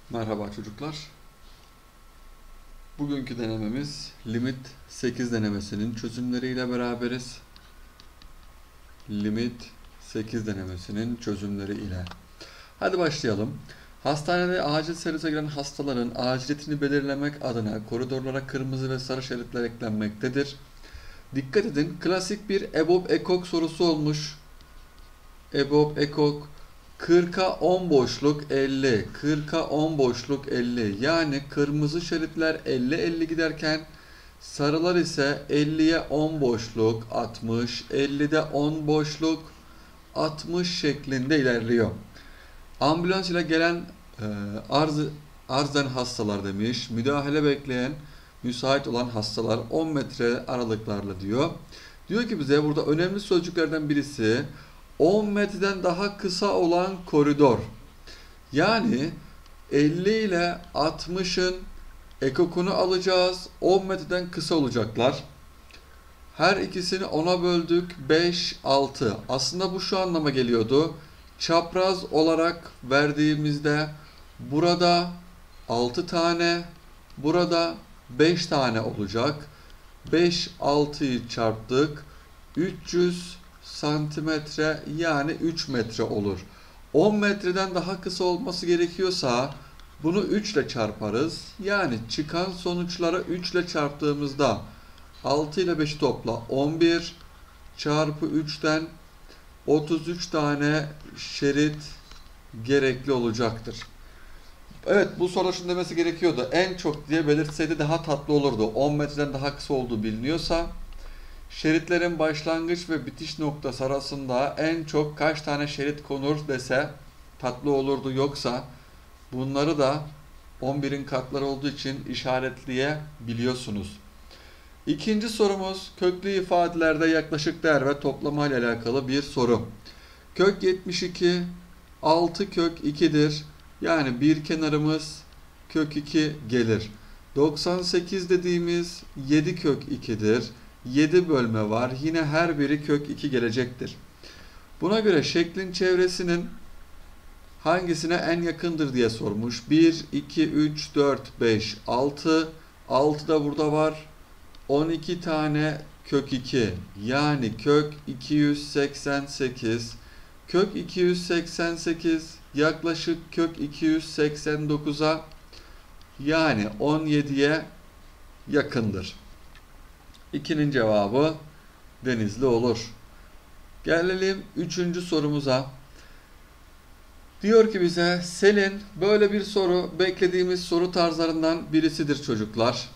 Merhaba çocuklar. Bugünkü denememiz limit 8 denemesinin çözümleriyle beraberiz. Limit 8 denemesinin çözümleri ile. Hadi başlayalım. Hastanede acil servise giren hastaların aciliyetini belirlemek adına koridorlara kırmızı ve sarı şeritler eklenmektedir. Dikkat edin, klasik bir EBOB-EKOK sorusu olmuş. EBOB-EKOK 40'a 10 boşluk 50, 40'a 10 boşluk 50. Yani kırmızı şeritler 50-50 giderken sarılar ise 50'ye 10 boşluk 60, 50'de 10 boşluk 60 şeklinde ilerliyor. Ambulans ile gelen arzen hastalar demiş. Müdahale bekleyen, müsait olan hastalar 10 metre aralıklarla diyor. Diyor ki bize burada önemli sözcüklerden birisi 10 metreden daha kısa olan koridor. Yani 50 ile 60'ın ekokunu alacağız. 10 metreden kısa olacaklar. Her ikisini 10'a böldük. 5, 6. Aslında bu şu anlama geliyordu. Çapraz olarak verdiğimizde burada 6 tane, burada 5 tane olacak. 5, 6'yı çarptık. 300 santimetre yani 3 metre olur. 10 metreden daha kısa olması gerekiyorsa bunu 3 ile çarparız. Yani çıkan sonuçlara 3 ile çarptığımızda 6 ile 5'i topla 11 çarpı 3'ten 33 tane şerit gerekli olacaktır. Evet, bu soru şunu demesi gerekiyordu. En çok diye belirtseydi daha tatlı olurdu. 10 metreden daha kısa olduğu biliniyorsa şeritlerin başlangıç ve bitiş noktası arasında en çok kaç tane şerit konur dese tatlı olurdu. Yoksa bunları da 11'in katları olduğu için işaretleyebiliyorsunuz. İkinci sorumuz köklü ifadelerde yaklaşık değer ve toplama ile alakalı bir soru. Kök 72 6 kök 2'dir. Yani bir kenarımız kök 2 gelir. 98 dediğimiz 7 kök 2'dir. 7 bölme var. Yine her biri kök 2 gelecektir. Buna göre şeklin çevresinin hangisine en yakındır diye sormuş. 1, 2, 3, 4, 5, 6. 6 da burada var. 12 tane kök 2. Yani kök 288. Kök 288 yaklaşık kök 289'a yani 17'ye yakındır. 2'nin cevabı Denizli olur. Gelelim 3. sorumuza. Diyor ki bize Selin böyle bir soru beklediğimiz soru tarzlarından birisidir çocuklar.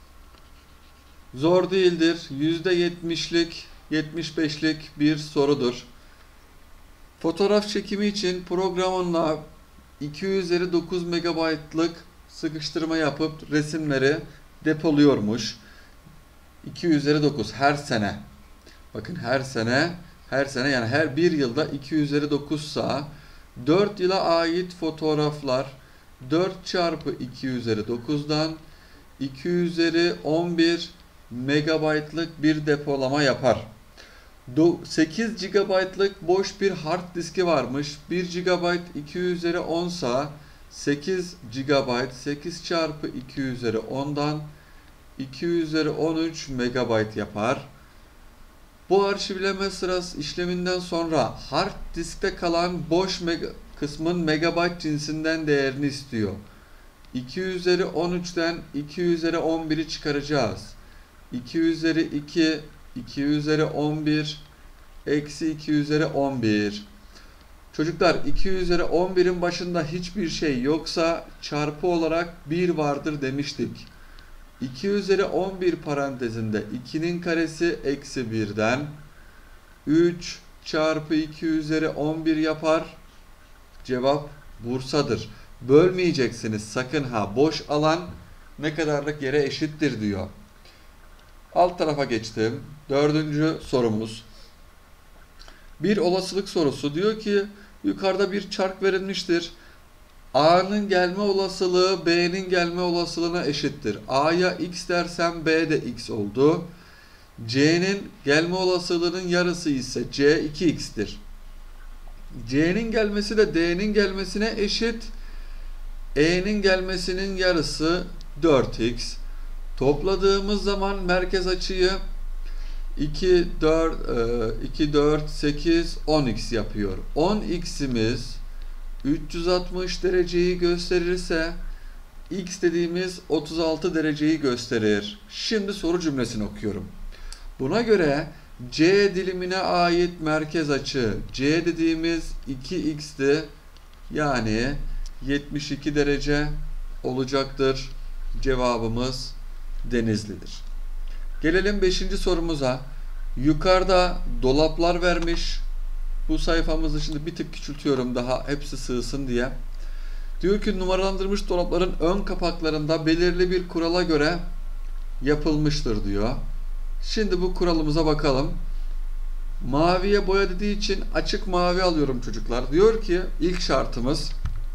Zor değildir. %70'lik 75'lik bir sorudur. Fotoğraf çekimi için programınla 2 üzeri 9 MB'lık sıkıştırma yapıp resimleri depoluyormuş. 2 üzeri 9 her sene. Bakın her sene yani her bir yılda 2 üzeri 9 sa 4 yıla ait fotoğraflar 4 çarpı 2 üzeri 9'dan 2 üzeri 11 megabaytlık bir depolama yapar. 8 GB'lık boş bir hard diski varmış. 1 GB 2 üzeri 10 sa 8 GB 8 çarpı 2 üzeri 10'dan 2 üzeri 13 MB yapar. Bu arşivleme sırası işleminden sonra hard diskte kalan boş kısmın megabayt cinsinden değerini istiyor. 2 üzeri 13'ten 2 üzeri 11'i çıkaracağız. 2 üzeri 2, 2 üzeri 11, eksi 2 üzeri 11. Çocuklar 2 üzeri 11'in başında hiçbir şey yoksa çarpı olarak 1 vardır demiştik. 2 üzeri 11 parantezinde 2'nin karesi eksi 1'den 3 çarpı 2 üzeri 11 yapar. Cevap Bursa'dır. Bölmeyeceksiniz sakın ha. Boş alan ne kadarlık yere eşittir diyor. Alt tarafa geçtim. 4. sorumuz. Bir olasılık sorusu. Diyor ki yukarıda bir çark verilmiştir. A'nın gelme olasılığı B'nin gelme olasılığına eşittir. A'ya x dersem B de x oldu. C'nin gelme olasılığının yarısı ise C 2x'tir. C'nin gelmesi de D'nin gelmesine eşit. E'nin gelmesinin yarısı 4x. Topladığımız zaman merkez açıyı 2, 4, 8, 10x yapıyor. 10x'imiz 360 dereceyi gösterirse x dediğimiz 36 dereceyi gösterir. Şimdi soru cümlesini okuyorum. Buna göre C dilimine ait merkez açı C dediğimiz 2x'ti. Yani 72 derece olacaktır. Cevabımız Denizli'dir. Gelelim 5. sorumuza. Yukarıda dolaplar vermiş. Bu sayfamızı şimdi bir tık küçültüyorum daha hepsi sığsın diye. Diyor ki numaralandırılmış dolapların ön kapaklarında belirli bir kurala göre yapılmıştır diyor. Şimdi bu kuralımıza bakalım. Maviye boya dediği için açık mavi alıyorum çocuklar. Diyor ki ilk şartımız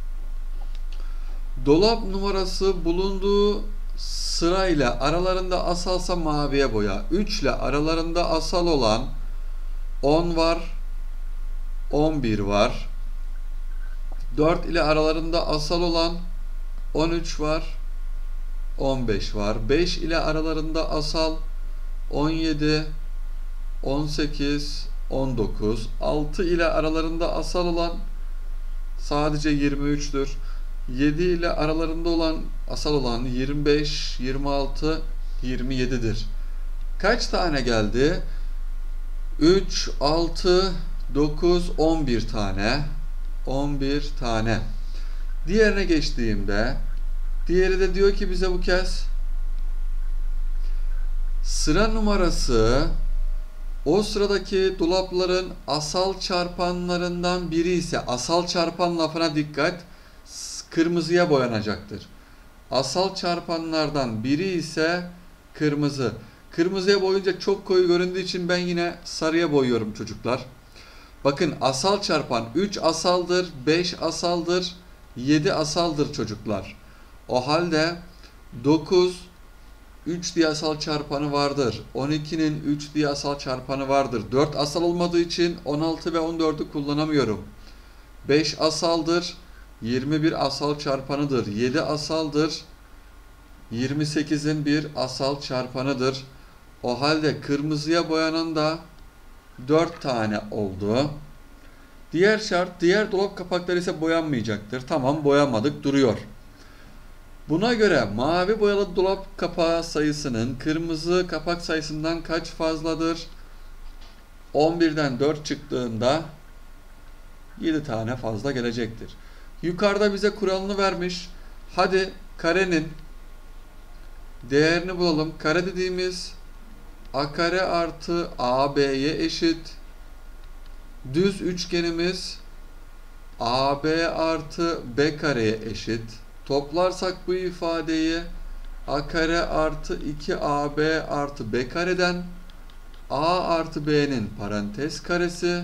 dolap numarası bulunduğu sırayla aralarında asalsa maviye boya. 3 ile aralarında asal olan 10 var, 11 var. 4 ile aralarında asal olan 13 var, 15 var. 5 ile aralarında asal 17, 18, 19. 6 ile aralarında asal olan sadece 23'tür. 7 ile aralarında olan asal olan 25, 26, 27'dir. Kaç tane geldi? 3, 6, 9, 11 tane. 11 tane. Diğerine geçtiğimde diğeri de diyor ki bize bu kez sıra numarası o sıradaki dolapların asal çarpanlarından biri ise asal çarpan lafına dikkat, kırmızıya boyanacaktır. Asal çarpanlardan biri ise kırmızı. Kırmızıya boyunca çok koyu göründüğü için ben yine sarıya boyuyorum çocuklar. Bakın asal çarpan 3 asaldır, 5 asaldır, 7 asaldır çocuklar. O halde 9 3 diye asal çarpanı vardır. 12'nin 3 diye asal çarpanı vardır. 4 asal olmadığı için 16 ve 14'ü kullanamıyorum. 5 asaldır. 21 asal çarpanıdır. 7 asaldır. 28'in bir asal çarpanıdır. O halde kırmızıya boyanan da 4 tane oldu. Diğer şart, diğer dolap kapakları ise boyanmayacaktır. Tamam, boyamadık, duruyor. Buna göre mavi boyalı dolap kapağı sayısının kırmızı kapak sayısından kaç fazladır? 11'den 4 çıktığında 7 tane fazla gelecektir. Yukarıda bize kuralını vermiş. Hadi karenin değerini bulalım. Kare dediğimiz a kare artı ab'ye eşit. Düz üçgenimiz ab artı b kareye eşit. Toplarsak bu ifadeyi a kare artı 2ab artı b kareden a artı b'nin parantez karesi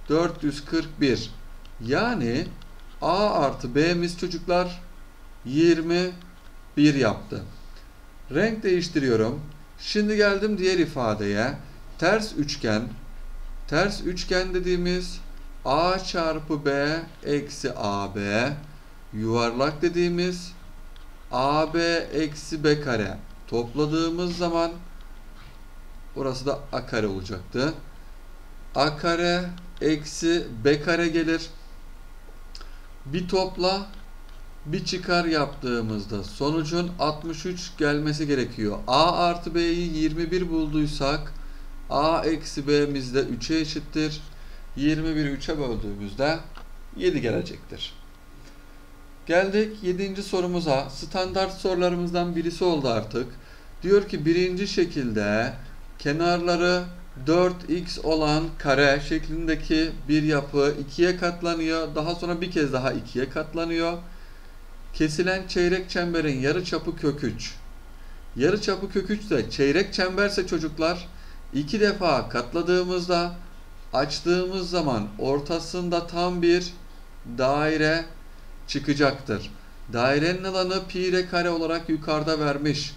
441. Yani a artı b'miz çocuklar 21 yaptı. Renk değiştiriyorum. Şimdi geldim diğer ifadeye. Ters üçgen. Ters üçgen dediğimiz a çarpı b eksi ab. Yuvarlak dediğimiz ab eksi b kare. Topladığımız zaman burası da a kare olacaktı. A kare eksi b kare gelir. Bir topla bir çıkar yaptığımızda sonucun 63 gelmesi gerekiyor. A artı b'yi 21 bulduysak a eksi b'miz de 3'e eşittir. 21'i 3'e böldüğümüzde 7 gelecektir. Geldik 7. sorumuza. Standart sorularımızdan birisi oldu artık. Diyor ki birinci şekilde kenarları 4x olan kare şeklindeki bir yapı 2'ye katlanıyor. Daha sonra bir kez daha 2'ye katlanıyor. Kesilen çeyrek çemberin yarıçapı kök 3. Yarıçapı kök 3 de çeyrek çemberse çocuklar 2 defa katladığımızda açtığımız zaman ortasında tam bir daire çıkacaktır. Dairenin alanı pi r kare olarak yukarıda vermiş.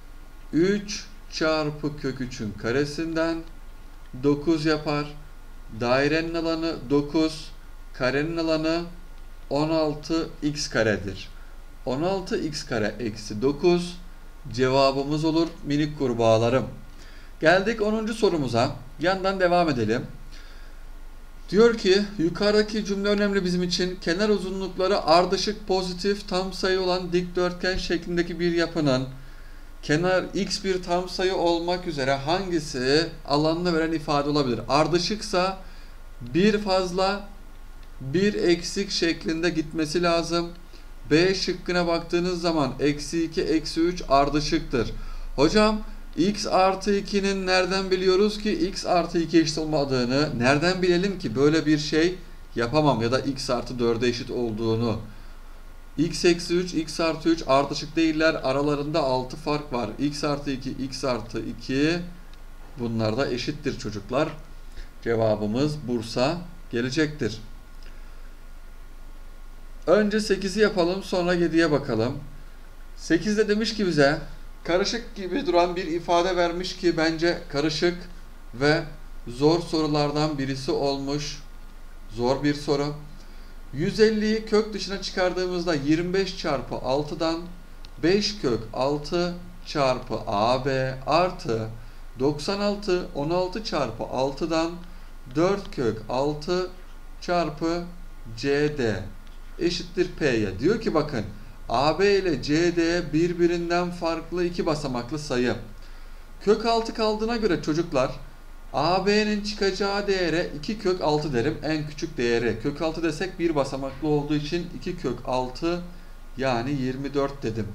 3 çarpı kök 3'ün karesinden 9 yapar. Dairenin alanı 9, karenin alanı 16 x karedir. 16x kare eksi 9 cevabımız olur minik kurbağalarım. Geldik 10. sorumuza. Yandan devam edelim. Diyor ki yukarıdaki cümle önemli bizim için. Kenar uzunlukları ardışık pozitif tam sayı olan dikdörtgen şeklindeki bir yapının kenar x bir tam sayı olmak üzere hangisi alanını veren ifade olabilir? Ardışıksa bir fazla bir eksik şeklinde gitmesi lazım. B şıkkına baktığınız zaman eksi 2 eksi 3 ardışıktır. Hocam x artı 2'nin nereden biliyoruz ki x artı 2 eşit olmadığını? Nereden bilelim ki böyle bir şey yapamam ya da x artı 4'e eşit olduğunu? X eksi 3, x artı 3 ardışık değiller. Aralarında 6 fark var. X artı 2, x artı 2 bunlar da eşittir çocuklar. Cevabımız Bursa gelecektir. Önce 8'i yapalım, sonra 7'ye bakalım. 8'de demiş ki bize karışık gibi duran bir ifade vermiş ki bence karışık ve zor sorulardan birisi olmuş. Zor bir soru. 150'yi kök dışına çıkardığımızda 25 çarpı 6'dan 5 kök 6 çarpı AB artı 96 16 çarpı 6'dan 4 kök 6 çarpı CD eşittir P'ye. Diyor ki bakın AB ile CD birbirinden farklı iki basamaklı sayı. Kök 6 kaldığına göre çocuklar AB'nin çıkacağı değere 2 kök 6 derim. En küçük değeri. Kök 6 desek bir basamaklı olduğu için 2 kök 6 yani 24 dedim.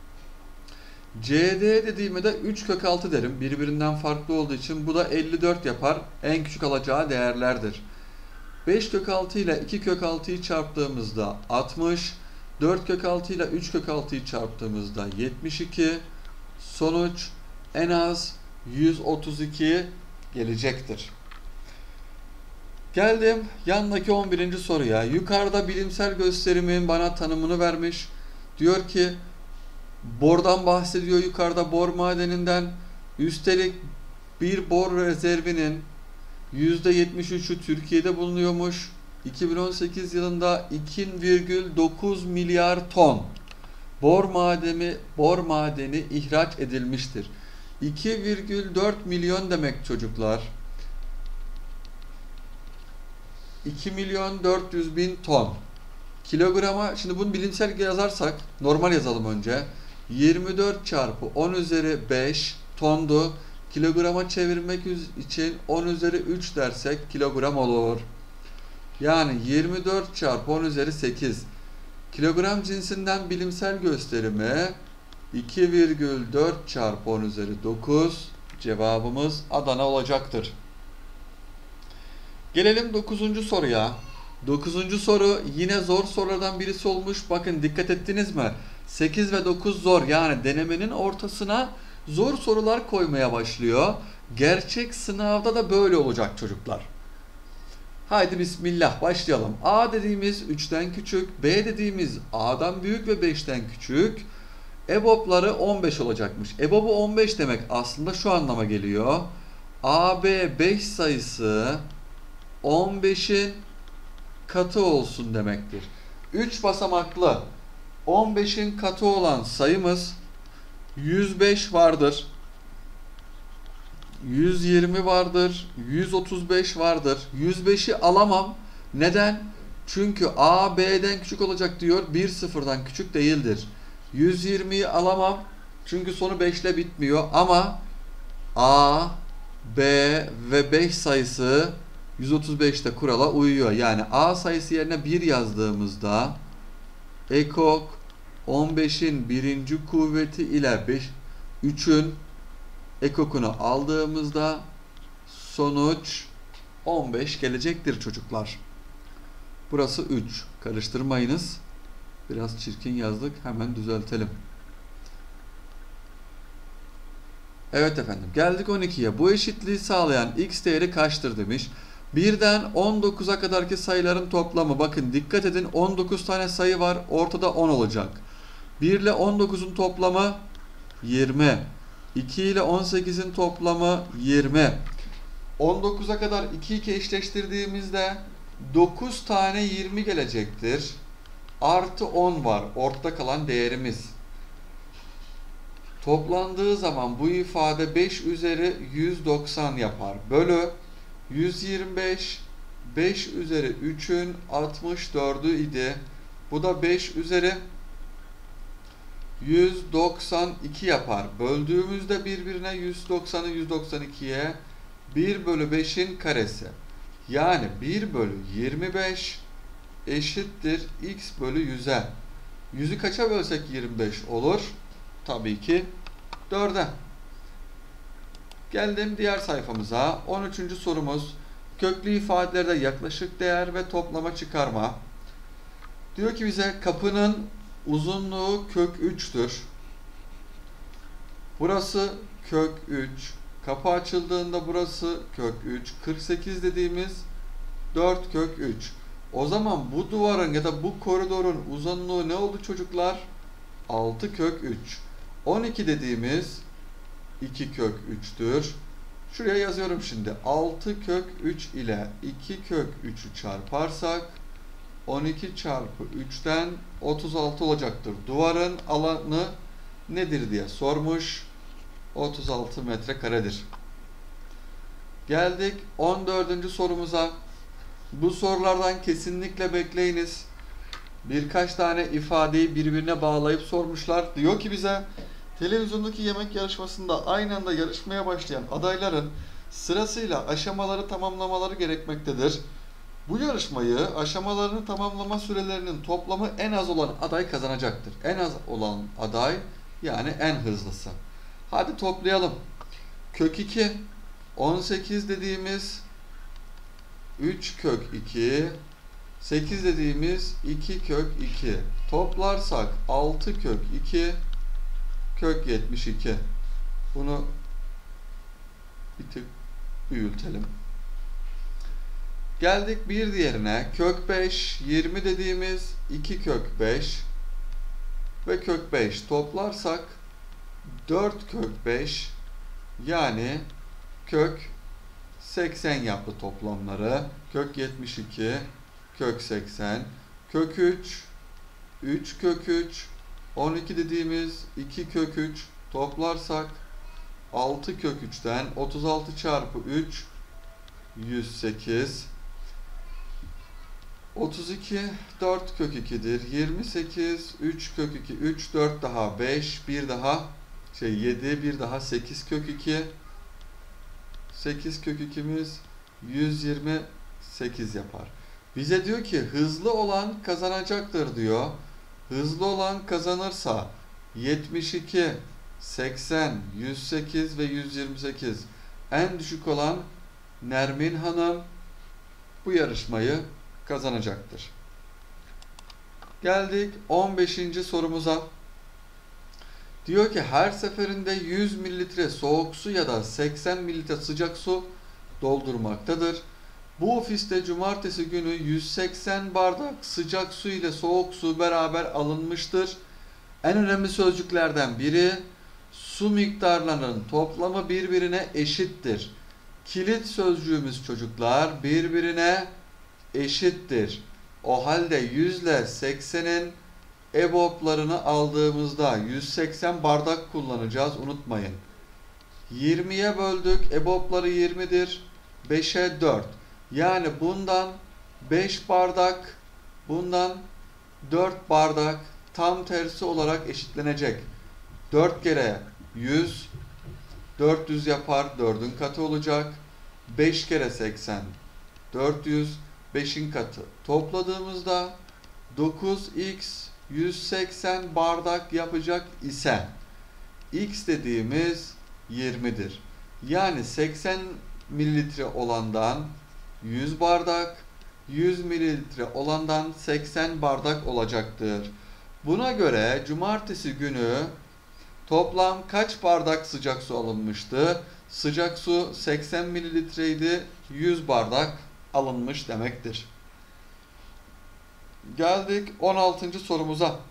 CD dediğime de 3 kök 6 derim. Birbirinden farklı olduğu için bu da 54 yapar. En küçük alacağı değerlerdir. 5 kök 6 ile 2 kök 6'yı çarptığımızda 60. 4 kök 6 ile 3 kök 6'yı çarptığımızda 72. Sonuç en az 132 gelecektir. Geldim yandaki 11. soruya. Yukarıda bilimsel gösterimin bana tanımını vermiş. Diyor ki bordan bahsediyor, yukarıda bor madeninden. Üstelik bir bor rezervinin %73'ü Türkiye'de bulunuyormuş. 2018 yılında 2,9 milyar ton bor madeni ihraç edilmiştir. 2,4 milyon demek çocuklar. 2.400.000 ton. Kilograma, şimdi bunu bilimsel yazarsak, normal yazalım önce. 24 çarpı 10 üzeri 5 tondu. Kilograma çevirmek için 10 üzeri 3 dersek kilogram olur. Yani 24 çarpı 10 üzeri 8. Kilogram cinsinden bilimsel gösterimi 2,4 çarpı 10 üzeri 9. Cevabımız Adana olacaktır. Gelelim 9. soruya. 9. soru yine zor sorulardan birisi olmuş. Bakın dikkat ettiniz mi? 8 ve 9 zor. Yani denemenin ortasına zor sorular koymaya başlıyor. Gerçek sınavda da böyle olacak çocuklar. Haydi bismillah başlayalım. A dediğimiz 3'ten küçük, B dediğimiz A'dan büyük ve 5'ten küçük. EBOB'ları 15 olacakmış. EBOB'u 15 demek aslında şu anlama geliyor. AB 5 sayısı 15'in katı olsun demektir. 3 basamaklı 15'in katı olan sayımız 105 vardır. 120 vardır. 135 vardır. 105'i alamam. Neden? Çünkü A B'den küçük olacak diyor. 1 sıfırdan küçük değildir. 120'yi alamam. Çünkü sonu 5 ile bitmiyor. Ama A, B ve 5 sayısı 135'te kurala uyuyor. Yani A sayısı yerine 1 yazdığımızda ekok 15'in birinci kuvveti ile 3'ün ekokunu aldığımızda sonuç 15 gelecektir çocuklar. Burası 3. Karıştırmayınız. Biraz çirkin yazdık. Hemen düzeltelim. Evet efendim. Geldik 12'ye. Bu eşitliği sağlayan x değeri kaçtır demiş. 1'den 19'a kadarki sayıların toplamı. Bakın dikkat edin. 19 tane sayı var. Ortada 10 olacak. 1 ile 19'un toplamı 20. 2 ile 18'in toplamı 20. 19'a kadar 2 eşleştirdiğimizde 9 tane 20 gelecektir. Artı 10 var. Ortada kalan değerimiz. Toplandığı zaman bu ifade 5 üzeri 190 yapar. Bölü 125, 5 üzeri 3'ün 64'ü idi. Bu da 5 üzeri 192 yapar. Böldüğümüzde birbirine 190'ı 192'ye 1 bölü 5'in karesi. Yani 1 bölü 25 eşittir x bölü 100'e. 100'ü kaça bölsek 25 olur? Tabii ki 4'e. Geldim diğer sayfamıza. 13. sorumuz. Köklü ifadelerde yaklaşık değer ve toplama çıkarma. Diyor ki bize kapının uzunluğu kök 3'tür. Burası kök 3. Kapı açıldığında burası kök 3. 48 dediğimiz 4 kök 3. O zaman bu duvarın ya da bu koridorun uzunluğu ne oldu çocuklar? 6 kök 3. 12 dediğimiz 2 kök 3'tür. Şuraya yazıyorum şimdi. 6 kök 3 ile 2 kök 3'ü çarparsak 12 çarpı 3'ten 36 olacaktır. Duvarın alanı nedir diye sormuş. 36 metrekaredir. Geldik 14. sorumuza. Bu sorulardan kesinlikle bekleyiniz. Birkaç tane ifadeyi birbirine bağlayıp sormuşlar. Diyor ki bize televizyondaki yemek yarışmasında aynı anda yarışmaya başlayan adayların sırasıyla aşamaları tamamlamaları gerekmektedir. Bu yarışmayı aşamalarını tamamlama sürelerinin toplamı en az olan aday kazanacaktır. En az olan aday yani en hızlısı. Hadi toplayalım. Kök 2, 18 dediğimiz 3 kök 2, 8 dediğimiz 2 kök 2. Toplarsak 6 kök 2, kök 72. Bunu bir tık büyütelim. Geldik bir diğerine. Kök 5, 20 dediğimiz 2 kök 5 ve kök 5 toplarsak 4 kök 5 yani kök 80 yaptı toplamları. Kök 72, kök 80, kök 3, 3 kök 3, 12 dediğimiz 2 kök 3 toplarsak 6 kök 3'ten 36 çarpı 3 108, 32 4 kök 2'dir. 28 3 kök 2, 3 4 daha 5, bir daha 7, bir daha 8 kök 2, 8 kök 2'miz 128 yapar. Bize diyor ki hızlı olan kazanacaktır diyor. Hızlı olan kazanırsa 72, 80, 108 ve 128. En düşük olan Nermin Hanım bu yarışmayı kazanacaktır. Geldik 15. sorumuza. Diyor ki her seferinde 100 mililitre soğuk su ya da 80 mililitre sıcak su doldurmaktadır. Bu ofiste cumartesi günü 180 bardak sıcak su ile soğuk su beraber alınmıştır. En önemli sözcüklerden biri su miktarlarının toplamı birbirine eşittir. Kilit sözcüğümüz çocuklar birbirine eşittir. O halde 100 ile 80'in EBOB'larını aldığımızda 180 bardak kullanacağız, unutmayın. 20'ye böldük, EBOB'ları 20'dir. 5'e 4. Yani bundan 5 bardak, bundan 4 bardak tam tersi olarak eşitlenecek. 4 kere 100, 400 yapar, 4'ün katı olacak. 5 kere 80, 400, 5'in katı. Topladığımızda 9x 180 bardak yapacak ise x dediğimiz 20'dir. Yani 80 mililitre olandan 100 bardak, 100 mililitre olandan 80 bardak olacaktır. Buna göre cumartesi günü toplam kaç bardak sıcak su alınmıştı? Sıcak su 80 mililitreydi, 100 bardak alınmış demektir. Geldik 16. sorumuza.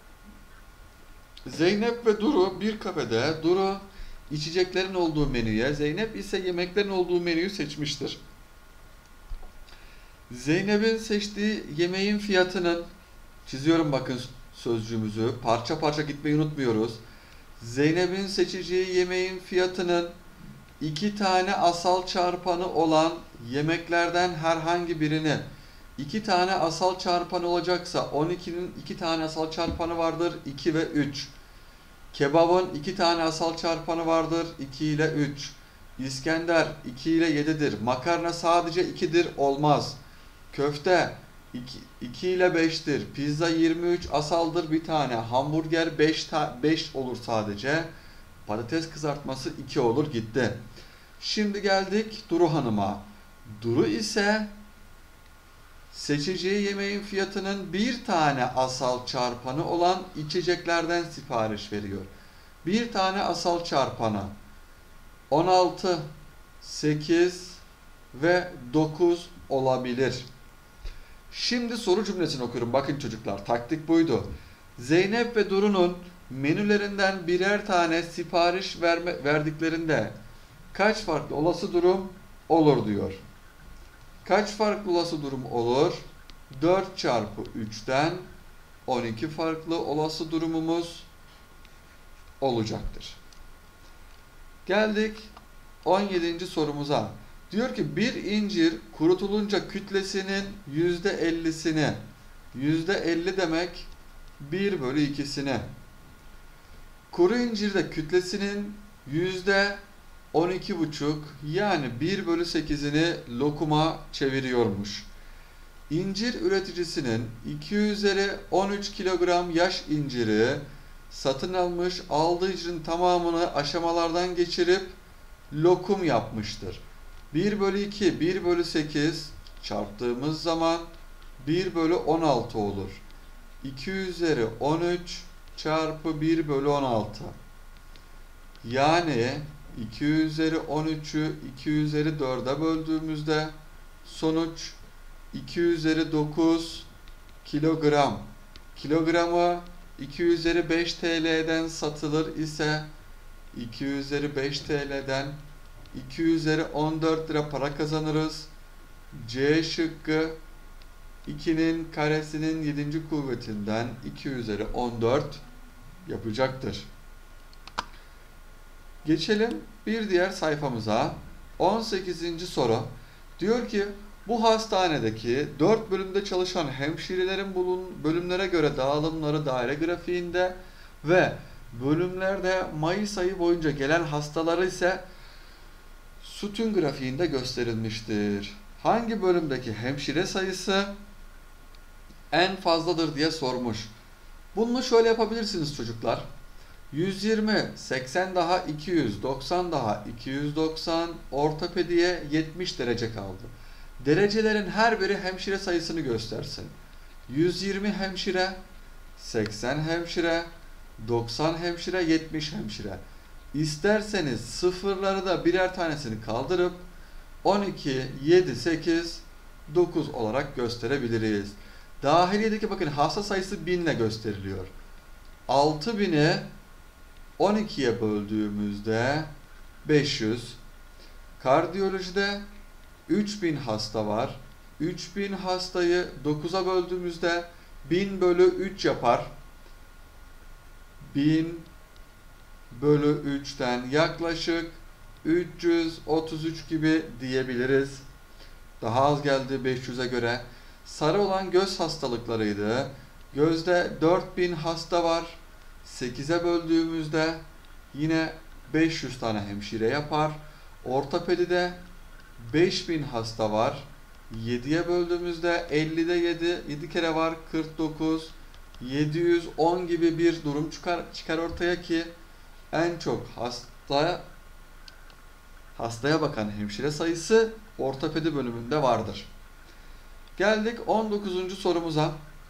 Zeynep ve Duru bir kafede. Duru içeceklerin olduğu menüye, Zeynep ise yemeklerin olduğu menüyü seçmiştir. Zeynep'in seçtiği yemeğin fiyatının Çiziyorum bakın sözcüğümüzü. Parça parça gitmeyi unutmuyoruz. Zeynep'in seçeceği yemeğin fiyatının 2 tane asal çarpanı olan yemeklerden herhangi birini, 2 tane asal çarpanı olacaksa 12'nin 2 tane asal çarpanı vardır, 2 ve 3. Kebabın 2 tane asal çarpanı vardır, 2 ile 3. İskender 2 ile 7'dir. Makarna sadece 2'dir, olmaz. Köfte 2 ile 5'tir. Pizza 23 asaldır, bir tane. Hamburger 5 olur sadece. Patates kızartması 2 olur, gitti. Şimdi geldik Duru Hanım'a. Duru ise seçeceği yemeğin fiyatının bir tane asal çarpanı olan içeceklerden sipariş veriyor. Bir tane asal çarpanı 16, 8 ve 9 olabilir. Şimdi soru cümlesini okuyorum. Bakın çocuklar, taktik buydu. Zeynep ve Duru'nun menülerinden birer tane sipariş verdiklerinde kaç farklı olası durum olur diyor. Kaç farklı olası durum olur? 4 çarpı 3'ten 12 farklı olası durumumuz olacaktır. Geldik 17. sorumuza. Diyor ki bir incir kurutulunca kütlesinin %50'sini, %50 demek 1 bölü 2'sini, kuru incirde kütlesinin %12,5 yani 1 bölü 8'ini lokuma çeviriyormuş. İncir üreticisinin 2 üzeri 13 kilogram yaş inciri satın almış, aldığı incirin tamamını aşamalardan geçirip lokum yapmıştır. 1 bölü 2, 1 bölü 8 çarptığımız zaman 1 bölü 16 olur. 2 üzeri 13 çarpı 1 bölü 16. Yani 2 üzeri 13'ü 2 üzeri 4'e böldüğümüzde sonuç 2 üzeri 9 kilogram. Kilogramı 2 üzeri 5 TL'den satılır ise 2 üzeri 5 TL'den 2 üzeri 14 lira para kazanırız. C şıkkı 2'nin karesinin 7. kuvvetinden 2 üzeri 14 yapacaktır. Geçelim bir diğer sayfamıza. 18. soru. Diyor ki bu hastanedeki 4 bölümde çalışan hemşirelerin bölümlere göre dağılımları daire grafiğinde ve bölümlerde Mayıs ayı boyunca gelen hastaları ise sütun grafiğinde gösterilmiştir. Hangi bölümdeki hemşire sayısı en fazladır diye sormuş. Bunu şöyle yapabilirsiniz çocuklar. 120, 80 daha 200, 90 daha 290, ortopediye 70 derece kaldı. Derecelerin her biri hemşire sayısını göstersin. 120 hemşire, 80 hemşire, 90 hemşire, 70 hemşire. İsterseniz sıfırları da birer tanesini kaldırıp 12, 7, 8, 9 olarak gösterebiliriz. Dahiliyedeki bakın hasta sayısı 1000 ile gösteriliyor. 6000'i 12'ye böldüğümüzde 500. Kardiyolojide 3000 hasta var. 3000 hastayı 9'a böldüğümüzde 1000 bölü 3 yapar. 1000 bölü 3'ten yaklaşık 333 gibi diyebiliriz. Daha az geldi 500'e göre. Sarı olan göz hastalıklarıydı. Gözde 4000 hasta var. 8'e böldüğümüzde yine 500 tane hemşire yapar. Ortopedide 5000 hasta var. 7'ye böldüğümüzde 50'de 7 kere var 49. 710 gibi bir durum çıkar ortaya ki en çok hastaya bakan hemşire sayısı ortopedi bölümünde vardır. Geldik 19. sorumuza.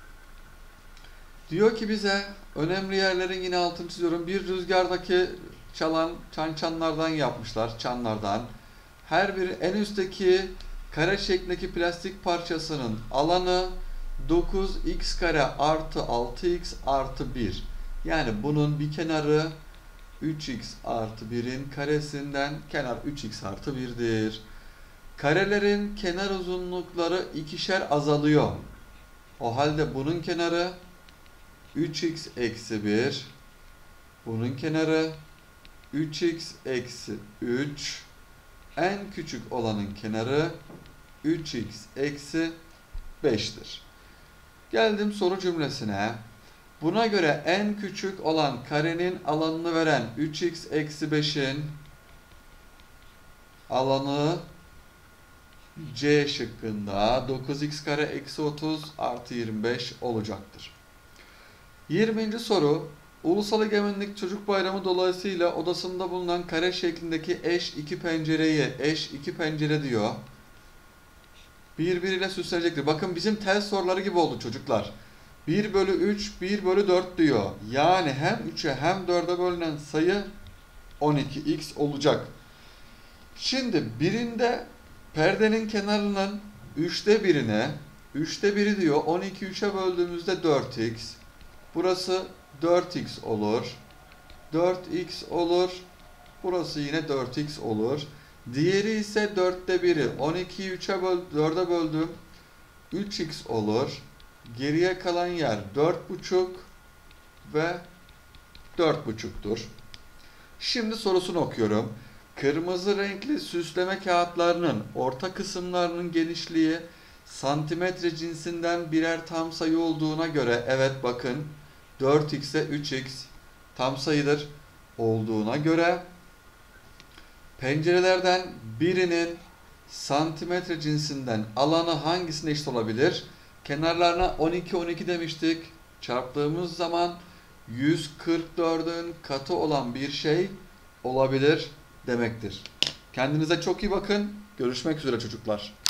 Diyor ki bize önemli yerlerin yine altını çiziyorum. Bir rüzgardaki çalan çanlardan yapmışlar. Çanlardan. Her bir en üstteki kare şeklindeki plastik parçasının alanı 9x kare artı 6x artı 1. Yani bunun bir kenarı 3x artı 1'in karesinden kenar 3x artı 1'dir. Karelerin kenar uzunlukları ikişer azalıyor. O halde bunun kenarı 3x eksi 1. Bunun kenarı 3x eksi 3. En küçük olanın kenarı 3x eksi 5'tir. Geldim soru cümlesine. Buna göre en küçük olan karenin alanını veren 3x eksi 5'in alanı C şıkkında 9x kare eksi 30 artı 25 olacaktır. 20. soru. Ulusal Egemenlik Çocuk Bayramı dolayısıyla odasında bulunan kare şeklindeki eş iki pencereyi eş iki pencere diyor. Birbiriyle süslenecektir. Bakın bizim test soruları gibi oldu çocuklar. 1 bölü 3, 1 bölü 4 diyor. Yani hem 3'e hem 4'e bölünen sayı 12x olacak. Şimdi birinde perdenin kenarının 3'te birine, 3'te biri diyor. 12 3'e böldüğümüzde 4x. Burası 4x olur. 4x olur. Burası yine 4x olur. Diğeri ise 4'te 1'i. 12'yi 4'e böldüm. 3x olur. Geriye kalan yer 4,5 ve 4,5'tur. Şimdi sorusunu okuyorum. Kırmızı renkli süsleme kağıtlarının orta kısımlarının genişliği santimetre cinsinden birer tam sayı olduğuna göre, evet bakın 4x'e 3x tam sayıdır olduğuna göre pencerelerden birinin santimetre cinsinden alanı hangisine eşit olabilir? Kenarlarına 12 12 demiştik. Çarptığımız zaman 144'ün katı olan bir şey olabilir demektir. Kendinize çok iyi bakın. Görüşmek üzere çocuklar.